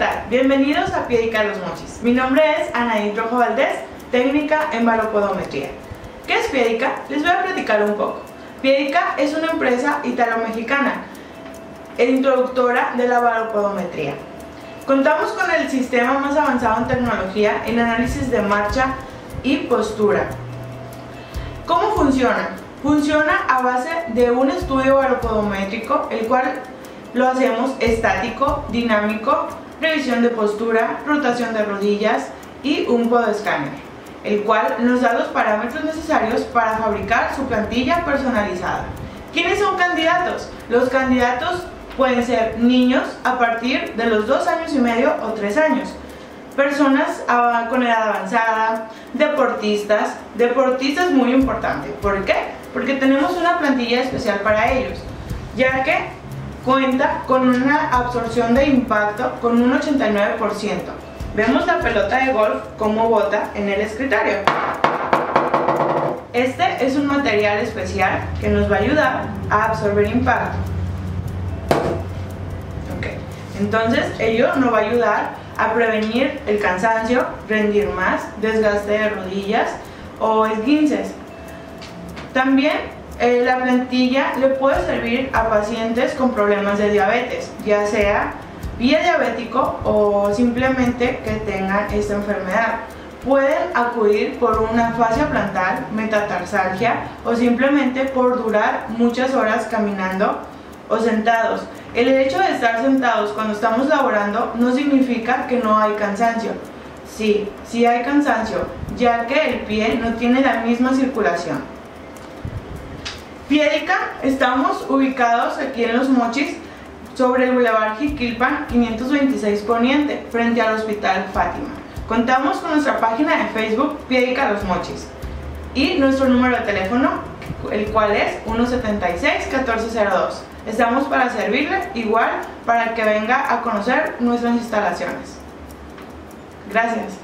tal? Bienvenidos a Piedica Los Mochis. Mi nombre es Anaí Rojo Valdés, técnica en balopodometría. ¿Qué es Piedica? Les voy a platicar un poco. Piedica es una empresa italo-mexicana, introductora de la balopodometría. Contamos con el sistema más avanzado en tecnología en análisis de marcha y postura. ¿Cómo funciona? Funciona a base de un estudio balopodométrico, el cual lo hacemos estático, dinámico, revisión de postura, rotación de rodillas y un podescáner, el cual nos da los parámetros necesarios para fabricar su plantilla personalizada. ¿Quiénes son candidatos? Los candidatos pueden ser niños a partir de los 2 años y medio o 3 años, personas con edad avanzada, deportistas muy importante. ¿Por qué? Porque tenemos una plantilla especial para ellos, ya que cuenta con una absorción de impacto con un 89%. Vemos la pelota de golf como bota en el escritorio. Este es un material especial que nos va a ayudar a absorber impacto. Entonces ello nos va a ayudar a prevenir el cansancio, rendir más, desgaste de rodillas o esguinces. También la plantilla le puede servir a pacientes con problemas de diabetes, ya sea pie diabético o simplemente que tengan esta enfermedad. Pueden acudir por una fascia plantar, metatarsalgia o simplemente por durar muchas horas caminando o sentados. El hecho de estar sentados cuando estamos laborando no significa que no hay cansancio. Sí hay cansancio, ya que el pie no tiene la misma circulación. Piedica, estamos ubicados aquí en Los Mochis, sobre el Boulevard Jiquilpan 526 Poniente, frente al Hospital Fátima. Contamos con nuestra página de Facebook, Piedica Los Mochis, y nuestro número de teléfono, el cual es 176-1402. Estamos para servirle, igual para que venga a conocer nuestras instalaciones. Gracias.